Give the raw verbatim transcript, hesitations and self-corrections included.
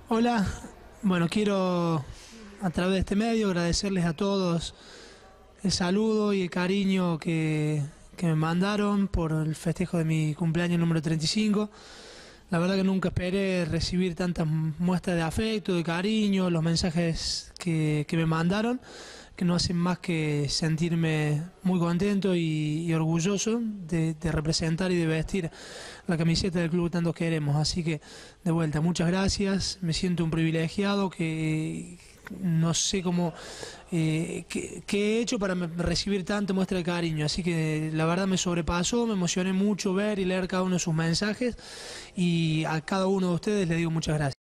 Hola, bueno, quiero a través de este medio agradecerles a todos el saludo y el cariño que, que me mandaron por el festejo de mi cumpleaños número treinta y cinco. La verdad que nunca esperé recibir tantas muestras de afecto, de cariño, los mensajes que, que me mandaron, que no hacen más que sentirme muy contento y, y orgulloso de, de representar y de vestir la camiseta del club que tanto queremos. Así que, de vuelta, muchas gracias, me siento un privilegiado que no sé cómo, eh, qué, qué he hecho para me- recibir tanta muestra de cariño, así que la verdad me sobrepasó, me emocioné mucho ver y leer cada uno de sus mensajes y a cada uno de ustedes les digo muchas gracias.